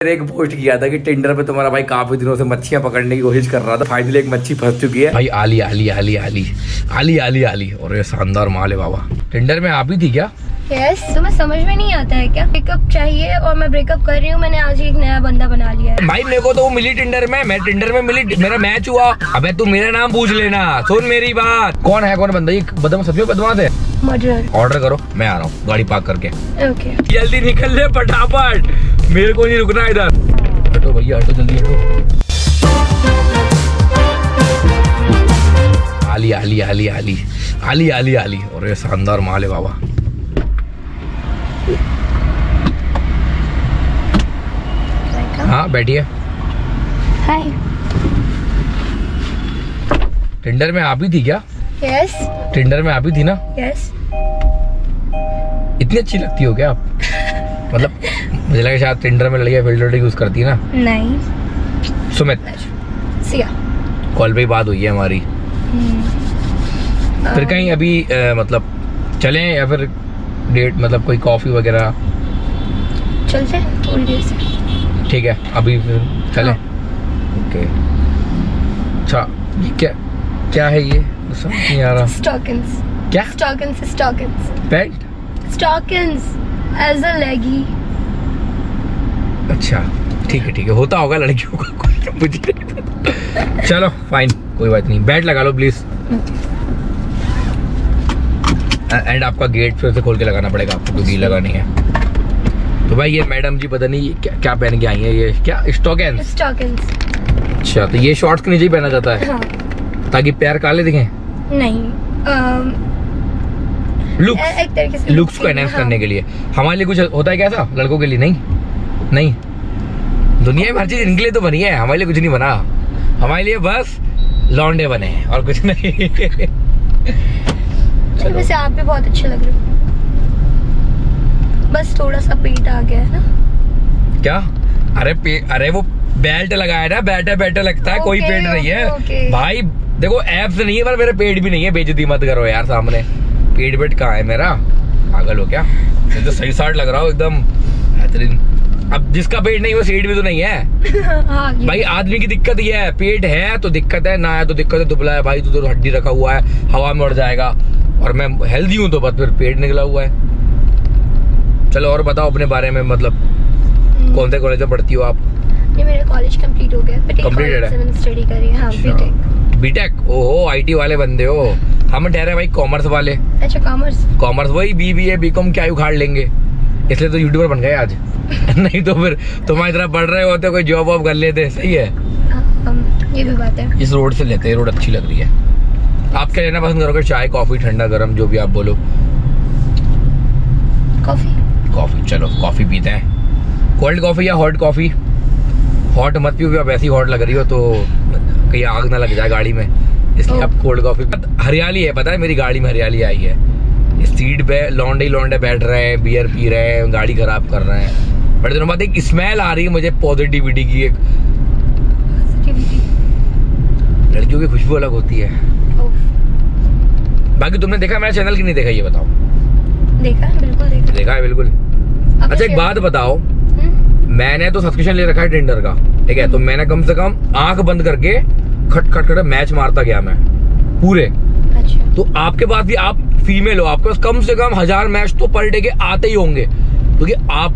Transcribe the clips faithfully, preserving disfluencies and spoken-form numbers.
एक पोस्ट किया था कि टिंडर पे तुम्हारा भाई काफी दिनों से मच्छियां पकड़ने की कोशिश कर रहा था, फाइनली एक मच्छी फंस चुकी है भाई। आली आली आली आली आली आली आली और ये शानदार माल है बाबा। टिंडर में आप ही थी क्या? यस yes, तुम्हें समझ में नहीं आता है क्या? ब्रेकअप चाहिए और मैं ब्रेकअप कर रही हूँ। मैंने आज एक नया बंदा बना लिया है भाई। मेरे को तो वो मिली टिंडर में, मैं टिंडर में मिली, मेरा मैच हुआ। अबे तू मेरा नाम पूछ लेना, सुन मेरी बात। कौन है कौन बंदा? ये बदम सबसे बदमाश है। मर्डर। ऑर्डर करो, मैं आ रहा हूँ गाड़ी पार्क करके। ओके जल्दी निकल ले फटाफट, मेरे को नहीं रुकना इधर। हटो भैया हटो, जल्दी हटो। आली आली आली आली आली आली आली और ये शानदार माल है बाबा। हाँ बैठिए। हाय। टिंडर में आप ही थी क्या? Yes yes. टिंडर में आप ही थी ना? Yes yes. इतनी अच्छी लगती हो क्या आप? मतलब मुझे लगा शायद टिंडर में लड़कियां फिल्टर यूज करती है ना। नहीं। सुमित सिया कॉल पे ही बात हुई है हमारी। फिर कहीं अभी आ, मतलब चलें या फिर डेट, मतलब कोई कॉफी वगैरह? चलते हैं थोड़ी देर से। ठीक है अभी फिर चलें। ओके अच्छा ये क्या क्या है ये? समझ नहीं आ रहा। स्टॉकिंग्स। क्या? Stockings stockings pant stockings as a लेगी। अच्छा ठीक है ठीक है, होता होगा लड़कियों का मुझे। चलो फाइन कोई बात नहीं, बैट लगा लो प्लीज। एंड आपका गेट फिर से खोल के लगाना पड़ेगा आपको, क्योंकि लगानी है। तो भाई ये मैडम जी पता नहीं क्या क्या पहन के आई है, ये क्या स्टॉकिंग्स? स्टॉकिंग्स। अच्छा तो ये शॉर्ट्स के नीचे ही पहना जाता है? हाँ। ताकि पैर काले दिखें? नहीं, लुक्स, एक तरीके से लुक्स को एनहांस करने के लिए। हमारे लिए कुछ होता है क्या ऐसा? लड़कों के लिए नहीं? नहीं, दुनिया में हर चीज इनके लिए तो बनी है, हमारे लिए कुछ नहीं बना। हमारे लिए बस लौंडे बने हैं और कुछ नहीं। वैसे आप भी बहुत अच्छे लग रहे हो, बस थोड़ा सा पेट आ गया है ना। क्या? अरे पे, अरे वो बेल्ट लगाया ना, बैठे बैठे लगता है। okay, कोई पेट नहीं है okay. भाई देखो एब्स नहीं है पर मेरा पेट भी नहीं है, बेइज्जती मत करो यार सामने। पेट वेट कहाँ है मेरा? पागल हो क्या? मैं तो सही साठ लग रहा हूँ एकदम बेहतरीन। अब जिसका पेट नहीं वो सीट भी तो नहीं है। हाँ, भाई आदमी की दिक्कत ये है, पेट है तो दिक्कत है, ना है तो दिक्कत है। दुबला है भाई तो, तो हड्डी रखा हुआ है, हवा में उड़ जाएगा। और मैं हेल्दी हूँ तो बस फिर पेट निकला हुआ है। चलो और बताओ अपने बारे में, मतलब कौन से कॉलेज में पढ़ती हो आप? ये मेरा कॉलेज कंप्लीट हो गया। कंप्लीटेड है? स्टडी कर रही हूं। बीटेक। बीटेक ओहो आईटी वाले बंदे हो। हम ठहरे भाई कॉमर्स वाले। अच्छा कॉमर्स। कॉमर्स वही बीबीए बीकॉम क्या उखाड़ लेंगे, इसलिए तो यूट्यूबर बन गए आज। नहीं तो फिर तुम्हारी तरह पढ़ रहे होते कोई जॉब वॉब कर लेते। सही है, ये भी बात है। इस रोड से लेते हैं, रोड अच्छी लग रही है। आप क्या लेना पसंद करोगे? चाय कॉफी ठंडा गर्म जो भी आप बोलो। कॉफी। कॉफी चलो कॉफी पीते हैं। कोल्ड कॉफी या हॉट कॉफी? हॉट मत पियो, आप ऐसी हॉट लग रही हो तो कहीं आग ना लग जाए गाड़ी में, इसलिए आप कोल्ड कॉफी। हरियाली है पता है, मेरी गाड़ी में हरियाली आई है। सीट पे लौंडे लौंडे बैठ रहे हैं, बियर पी रहे हैं, गाड़ी खराब कर रहे हैं। बड़े दिनों बाद एक स्मेल आ रही है मुझे पॉजिटिविटी की। एक लड़कियों की खुशबू अलग होती है। बाकी तुमने देखा मेरा चैनल कि नहीं देखा ये बताओ? देखा है, बिल्कुल देखा। देखा है बिल्कुल। अच्छा एक बात बताओ, मैंने तो सब्सक्रिप्शन ले रखा है टिंडर का, ठीक है? तो मैंने कम से कम आंख बंद करके खट खट खट मैच मारता गया मैं पूरे। अच्छा। तो आपके पास भी, आप फीमेल हो, आपके पास कम से कम हजार मैच तो पर डे के आते ही होंगे, क्योंकि आप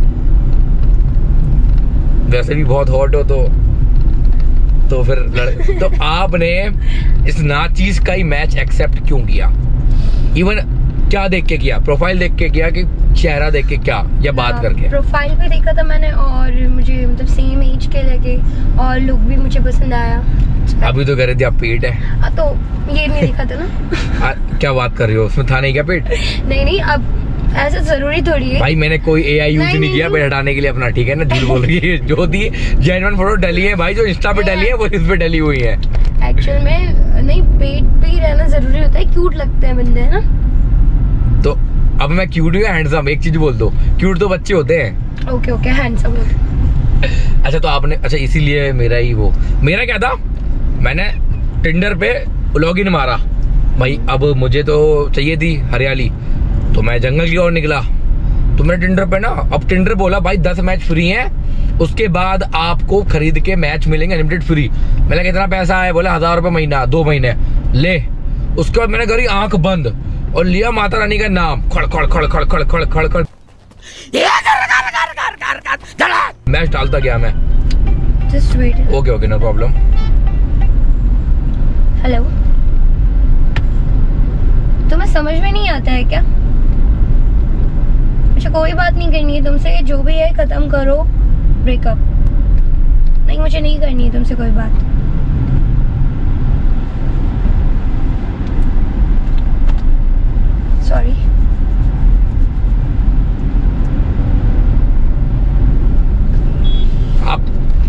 वैसे भी बहुत हॉट हो। तो तो फिर लड़... तो आपने इस नाचीज का ही मैच एक्सेप्ट क्यों किया? इवन क्या देख के किया? प्रोफाइल देख के किया कि चेहरा देख के क्या, या बात करके? प्रोफाइल भी देखा था मैंने और मुझे मतलब सेम एज के लगे और लुक भी मुझे पसंद आया। अभी तो कह रही थी आप पेट है। आ, तो ये नहीं देखा था ना। आ, क्या बात कर रही हो? उसमें था नहीं क्या पेट? नहीं नहीं, अब ऐसा जरूरी थोड़ी है भाई। मैंने कोई एआई यूज नहीं, नहीं किया पेट हटाने के लिए अपना, ठीक है ना? झूठ बोल रही है। जो दी जेन्युइन फोटो डली है भाई, जो इंस्टा पे डली है वो इस पे डली हुई है। एक्चुअल में नहीं, पेट पे ही रहना जरूरी होता है, क्यूट लगते हैं बंदे, है ना? तो अब मैं क्यूट हूँ या हैंडसम? एक चीज बोल दो, क्यूट तो बच्चे होते हैं। Okay okay handsome. अच्छा तो आपने, अच्छा इसीलिए मेरा ही वो, मेरा क्या था, मैंने टिंडर पे लॉगिन मारा भाई। अब मुझे तो चाहिए थी हरियाली, तो मैं जंगल की ओर निकला। तो मैं टिंडर पे ना, अब टिंडर बोला भाई दस मैच फ्री हैं, उसके बाद आपको खरीद के मैच मिलेंगे अनलिमिटेड फ्री। मैंने कितना पैसा है, बोला हजार रुपए महीना, दो महीने ले। उसके बाद मैंने करी आंख बंद और लिया माता रानी का नाम, खड़ खड़ खड़ खड़ खड़ खड़ खड़ खड़ मैच डालता गया मैं। Just wait. Okay okay no problem. Hello, तुम्हें समझ में नहीं आता है क्या? अच्छा कोई बात नहीं करनी है तुमसे, जो भी है खत्म करो ब्रेकअप। नहीं मुझे नहीं करनी है तुमसे कोई बात। सॉरी। आप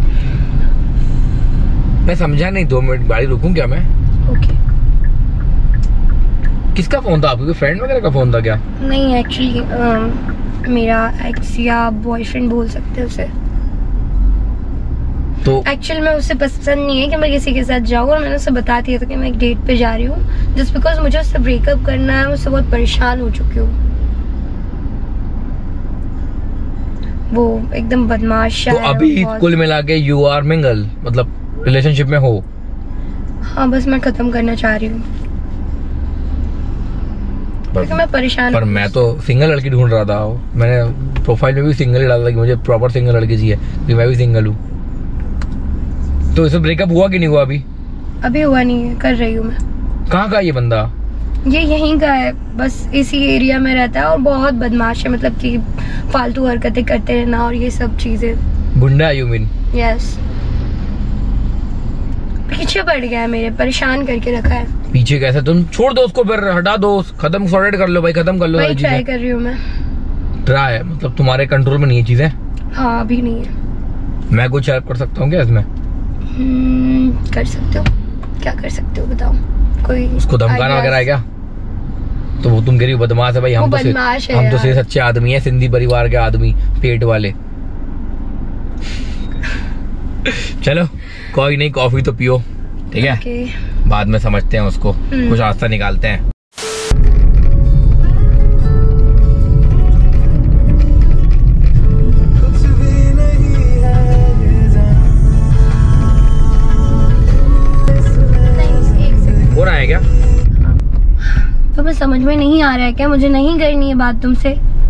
मैं समझा नहीं, दो मिनट गाड़ी रुकूं क्या मैं? ओके। किसका फोन था आपके, फ्रेंड वगैरह का फोन था क्या? नहीं एक्चुअली मेरा एक्स या बॉयफ्रेंड बोल सकते हैं उसे। तो एक्चुअली मैं उसे पसंद नहीं है कि मैं किसी के साथ जाऊँ, और मैंने उसे बता दिया था कि मैं एक डेट पे जा रही हूँ, जस्ट बिकॉज मुझे उससे ब्रेकअप करना है। मैं उससे बहुत परेशान हो चुकी हूँ। वो एकदम बदमाश तो है। अभी बहुत- कुल मिला के यू आर मिंगल, मतलब रिलेशनशिप में हो? हाँ बस मैं खत्म करना चाह रही हूँ क्योंकि मैं परेशान पर हूँ। मैं तो सिंगल लड़की ढूंढ रहा था। मैंने प्रोफाइल में भी सिंगल ही डाला था कि मुझे प्रॉपर सिंगल लड़की चाहिए, क्योंकि मैं भी सिंगल हूँ। तो इससे ब्रेकअप हुआ कि नहीं हुआ अभी? अभी हुआ नहीं है, कर रही हूँ मैं। कहाँ का ये बंदा? ये यहीं का है, बस इसी एरिया में रहता है और बहुत बदमाश है, मतलब कि फालतू हरकतें करते रहना और ये सब चीजें। गुंडा यू मीन? यस। पीछे पड़ गया है मेरे, परेशान करके रखा है। पीछे कैसे? तुम छोड़ दो उसको, फिर हटा दो, खत्म सॉर्टेड कर लो भाई, खत्म कर लो। वही ट्राई कर रही हूँ मैं। ट्राई मतलब तुम्हारे कंट्रोल में नहीं है चीजें? हाँ अभी नहीं है। मैं कुछ हेल्प कर सकता हूँ क्या इसमें? हम्म, कर सकते हो। क्या कर सकते हो बताओ? कोई उसको धमकाना ideas? वगैरह है क्या? तो वो तुम कह रही हो बदमाश है भाई। हम वो तो बदमाश है हम तो यार। से सच्चे आदमी है, सिंधी परिवार के आदमी, पेट वाले। चलो कोई नहीं, कॉफी तो पियो, ठीक है? Okay. बाद में समझते हैं उसको, कुछ रास्ता निकालते हैं। हो रहा है क्या? तो मैं समझ में नहीं आ रहा है क्या? मुझे नहीं करनी है बात तुमसे।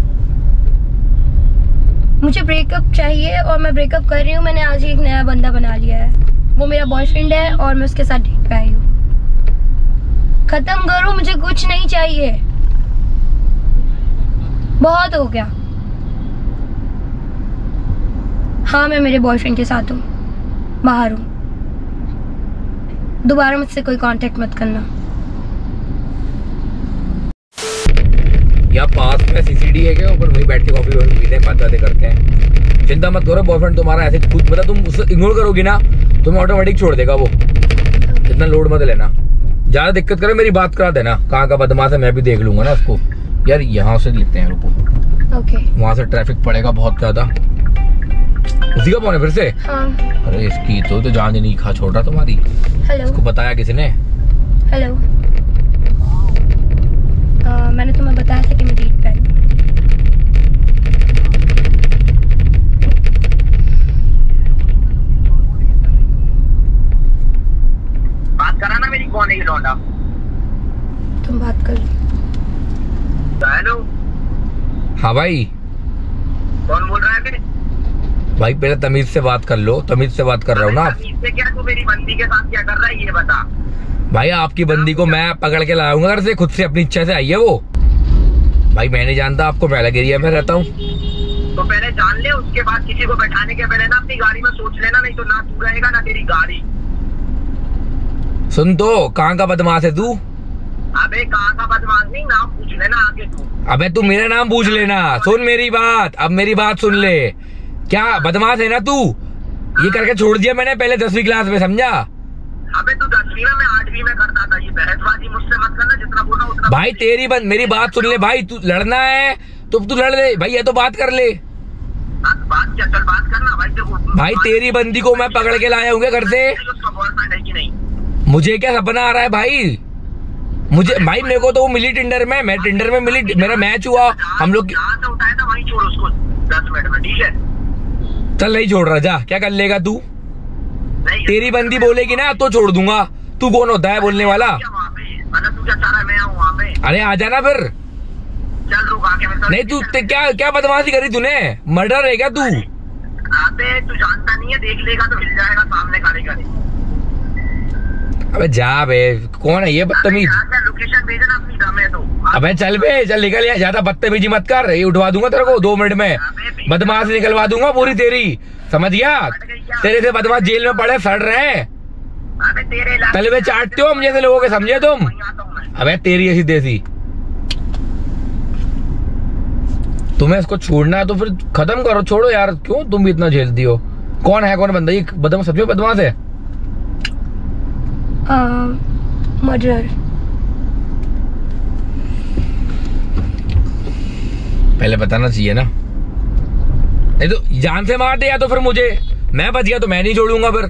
मुझे ब्रेकअप चाहिए और मैं ब्रेकअप कर रही हूँ। मैंने आज ही एक नया बंदा बना लिया है, वो मेरा बॉयफ्रेंड है और मैं उसके साथ डेट पे आई हूँ। खत्म करो, मुझे कुछ नहीं चाहिए, बहुत हो गया। हाँ मैं मेरे बॉयफ्रेंड के साथ हूँ, बाहर हूँ। दोबारा मुझसे कोई कांटेक्ट मत करना। यहाँ पास में सीसीडी है क्या? ऊपर वहीं बैठ के कॉफी पीते हैं, बात बातें करते हैं। चिंता मत करो, बॉयफ्रेंड तुम्हारा ऐसे खुद, मतलब तुम उसे इग्नोर करोगी ना, तुम्हें ऑटोमेटिक छोड़ देगा वो। इतना लोड मत लेना, ज्यादा दिक्कत करे मेरी बात करा देना। कहाँ का बदमाश है मैं भी देख लूंगा ना उसको। यार यहाँ से लेते हैं, रुको। ओके। वहां से ट्रैफिक पड़ेगा बहुत ज्यादा। उसी का फोन है फिर से? हाँ। अरे इसकी तो, तो जान नहीं खा छोड़ रहा तुम्हारी। हेलो। उसको बताया किसी ने? हेलो। आ, मैंने तुम्हें बताया था कि मैं डेट पे आई हूँ। बात करा ना मेरी, कौन है ये लौंडा? तुम बात कर। हेलो। हाँ भाई। कौन बोल रहा है मेरे? भाई पहले तमीज से बात कर लो, तमीज से बात कर रहा हूँ ना। तमीज से क्या? तू मेरी बंदी के साथ क्या कर रहा है ये बता। भाई आपकी बंदी को मैं पकड़ के लाऊंगा घर से, खुद से अपनी इच्छा से आई है वो। भाई मैं नहीं जानता आपको, पहला एरिया में रहता हूँ। तो पहले जान ले, उसके बाद किसी को बैठाने के पहले ना अपनी गाड़ी में सोच लेना, नहीं तो ना तू रहेगा ना तेरी गाड़ी। सुन तो, कहाँ का बदमाश है तू? अबे कहाँ का बदमाश नहीं, नाम पूछ लेना आगे तू। अबे तू मेरा नाम पूछ लेना। सुन मेरी बात, अब मेरी बात सुन ले। क्या बदमाश है ना तू? ये करके छोड़ दिया मैंने पहले दसवीं क्लास में, समझा? अबे तू दसवीं में, मैं आठवीं में करता था। ये बहसबाजी मुझसे मत करना, जितना बोला उतना। भाई तेरी बंद, मेरी बात सुन ले भाई। तू लड़ना है तो तू लड़ ले भाई, ये तो बात कर ले। बात क्या? चल बात करना भाई। देखो भाई तेरी बंदी को मैं पकड़ के लाया हूँ घर से। उसका बॉयफ्रेंड है कि नहीं? मुझे क्या सपना आ रहा है भाई? मुझे भाई, मेरे को तो वो मिली टिंडर में, मैं टिंडर में मिली, मेरा मैच हुआ हम लोग। जहाँ से उठाया था वहीं छोड़ उसको दस मिनट में, ठीक है? चल नहीं छोड़ रहा, जा। क्या कर लेगा तू? नहीं, तेरी बंदी बोलेगी ना तो छोड़ दूंगा। तू कौन होता है बोलने वाला? मतलब तू क्या चाह रहा है मैं आऊँ वहाँ पे? अरे आ जाना फिर। चल रुक आके मैं नहीं तू ते- क्या क्या बदमाशी करी तूने? मर्डर है क्या तू? आते तू जानता नहीं है, देख लेगा तो मिल जाएगा सामने खड़े खड़े। अबे जा बे, कौन है ये बदतमीज? लोकेशन भेजना अपनी दम है तो। अबे चल बे, चल निकल, यहाँ ज्यादा बदतमीजी मत कर। ये उठवा दूंगा तेरे को दो मिनट में, बदमाश निकलवा दूंगा पूरी तेरी, समझ गया? तेरे से बदमाश जेल में पड़े सड़ रहे हैं। अबे तेरे तलवे चाटते हो हम जैसे लोगों के, समझे तुम? अबे तेरी ऐसी देसी। तुम्हें इसको छोड़ना है तो फिर खत्म करो, छोड़ो यार, क्यों तुम भी इतना झेलती हो? कौन है कौन बंदा ये बदमाश? सच में बदमाश है? मर्डर। पहले बताना चाहिए ना, नहीं तो जान से मार दे, या तो फिर मुझे, मैं बच गया तो मैं नहीं छोड़ूंगा फिर।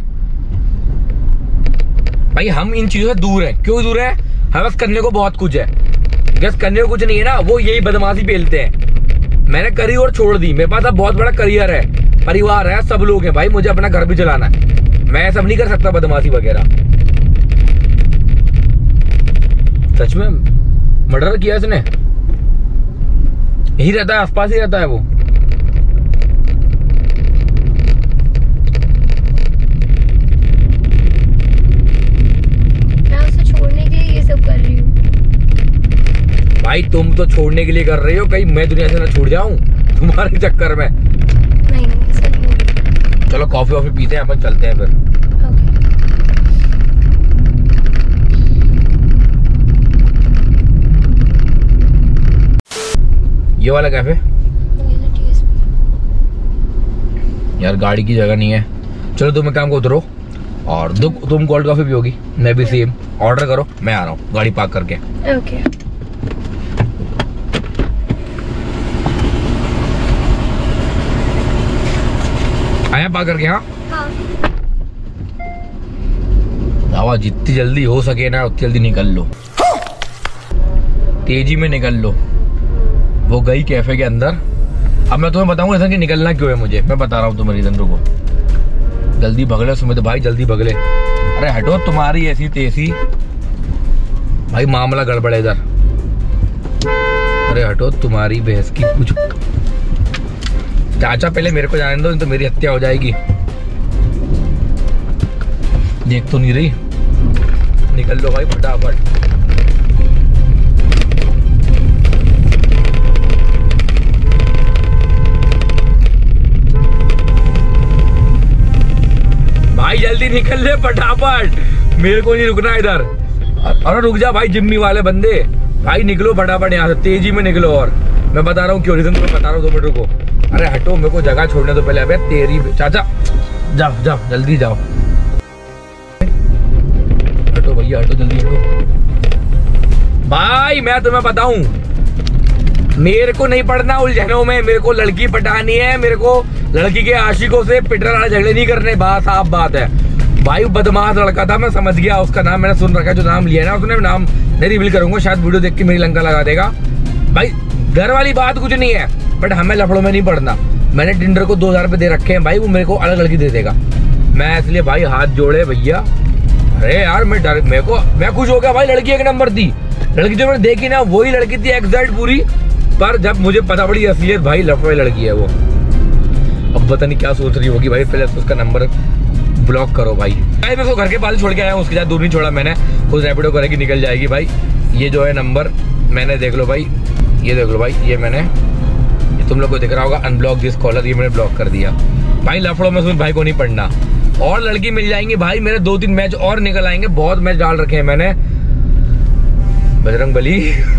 भाई हम इन चीजों से दूर हैं। क्यों दूर है? हवस करने को बहुत कुछ है, बस करने को कुछ नहीं है ना, वो यही बदमाशी पेलते हैं। मैंने करी और छोड़ दी, मेरे पास अब बहुत बड़ा करियर है, परिवार है, सब लोग हैं भाई, मुझे अपना घर भी चलाना है, मैं सब नहीं कर सकता बदमाशी वगैरह। सच में मर्डर किया इसने? यही रहता है, आसपास ही रहता है वो। मैं उसे छोड़ने के लिए ये सब कर रही हूँ। भाई तुम तो छोड़ने के लिए कर रही हो, कहीं मैं दुनिया से ना छूट जाऊं तुम्हारे चक्कर में। नहीं नहीं ऐसा नहीं होगा। चलो कॉफी वॉफी पीते हैं, अपन चलते हैं फिर। ये वाला कैफे यार, गाड़ी की जगह नहीं है। चलो तुम एक काम को उतरो और दो, तुम कोल्ड कॉफी पियोगी, मैं भी सेम। ऑर्डर करो, मैं आ रहा हूँ गाड़ी पार्क करके। ओके। आया पार्क करके? हाँ हाँ। आवाज जितनी जल्दी हो सके ना उतनी जल्दी निकल लो, तेजी में निकल लो। वो गई कैफे के अंदर। अब मैं तुम्हें बताऊंगा रीजन कि निकलना क्यों है मुझे, मैं बता रहा हूँ तुम्हें रीजन। रुको, जल्दी भगले सुमित भाई, जल्दी भगले। अरे हटो, तुम्हारी ऐसी तेजी भाई, मामला गड़बड़ है इधर। अरे हटो, तुम्हारी बहस की कुछ। चाचा पहले मेरे को जाने दो, नहीं तो मेरी हत्या हो जाएगी। देख तो नहीं रही, निकल लो भाई फटाफट। भाई जल्दी निकल ले फटाफट, मेरे को नहीं रुकना इधर। अरे रुक जा भाई, जिम्मी वाले बंदे, भाई निकलो फटाफट यहाँ से, तेजी में निकलो। और मैं बता रहा हूँ क्यों, रीजन तुम्हें बता रहा हूँ, दो मिनट रुको। अरे हटो, मेरे को जगह छोड़ने दो पहले। अबे तेरी चाचा, जाओ जाओ जल्दी जाओ, हटो भैया हटो, जल्दी हटो। भाई मैं तुम्हें बताऊं, मेरे को नहीं पड़ना उलझनों में, मेरे को लड़की पटानी है, मेरे को लड़की के आशिकों से पिटरा वाले झगड़े नहीं करने। बात साफ बात है भाई, बदमाश लड़का था, मैं समझ गया। उसका नाम मैंने सुन रखा है, जो नाम लिया ना उसने, नाम नहीं रिवील करूंगा, शायद वीडियो देख के मेरी लंका लगा देगा। भाई घर वाली बात कुछ नहीं है, बट हमें लफड़ों में नहीं पड़ना। मैंने टिंडर को दो हजार रुपये दे रखे हैं भाई, वो मेरे को अलग लड़की दे देगा। मैं इसलिए भाई हाथ जोड़े भैया। अरे यार मैं डर, मेरे को मैं खुश हो गया भाई, लड़की एक नंबर थी। लड़की जो मैंने देखी ना वही लड़की थी एग्जैक्ट पूरी, पर जब मुझे पता पड़ी असलियत भाई लफड़े लड़की है वो। अब पता नहीं क्या सोच रही होगी भाई, पहले उसका नंबर ब्लॉक करो भाई। भाई मैं उसको घर के पास छोड़ के आया हूँ, उसके साथ दूर नहीं छोड़ा मैंने, खुद रैपिडो करेगी निकल जाएगी भाई। ये जो है नंबर मैंने, देख लो भाई, ये देख लो भाई, ये मैंने, ये तुम लोग को दिख रहा होगा अनब्लॉक दिस कॉलर, ये मैंने ब्लॉक कर दिया भाई। लफड़ों में सुन भाई को नहीं पढ़ना, और लड़की मिल जाएंगी भाई। मेरे दो तीन मैच और निकल आएंगे, बहुत मैच डाल रखे हैं मैंने। बजरंग बली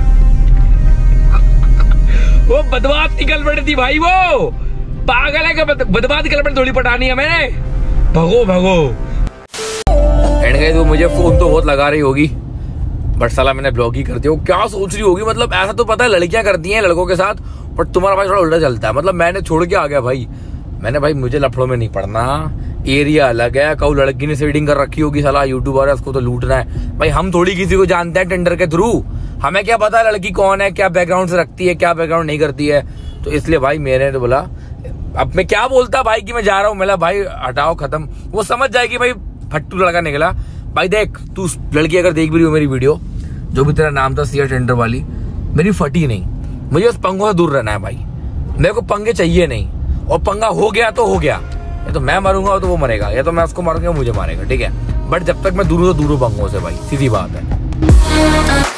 वो बदमाश की गर्लफ्रेंड थी भाई, वो पागल है, बदमाश की गर्लफ्रेंड थोड़ी पटानी है मैंने। भगो भगो एंड गए, तो मुझे फोन तो बहुत लगा रही होगी, बट साला मैंने ब्लॉक ही कर दिया। वो क्या सोच रही होगी, मतलब ऐसा तो पता है लड़कियां करती हैं लड़कों के साथ, बट तुम्हारा भाई थोड़ा उल्टा चलता है। मतलब मैंने छोड़ के आ गया भाई, मैंने भाई मुझे लफड़ों में नहीं पड़ना, एरिया अलग है। कऊ लड़की ने सेटिंग कर रखी होगी, साला यूट्यूबर है, उसको तो लूटना है भाई। हम थोड़ी किसी को जानते हैं टेंडर के थ्रू, हमें क्या पता लड़की कौन है, क्या बैकग्राउंड से रखती है, क्या बैकग्राउंड नहीं करती है। तो इसलिए भाई मैंने तो बोला अब मैं क्या बोलता भाई कि मैं जा रहा हूँ, मेरा भाई हटाओ खत्म, वो समझ जाएगी भाई फट्टू लड़का निकला। भाई देख तू लड़की अगर देख भी रही हो मेरी वीडियो, जो भी तेरा नाम था सिया टेंडर वाली, मेरी फटी नहीं, मुझे उस पंगों से दूर रहना है भाई, मेरे को पंगे चाहिए नहीं, और पंगा हो गया तो हो गया, या तो मैं मरूंगा तो वो मरेगा, या तो मैं उसको मारूंगा मुझे मारेगा, ठीक है, बट जब तक मैं दूर हूँ तो दूर हूँ पंगों से भाई, सीधी बात है।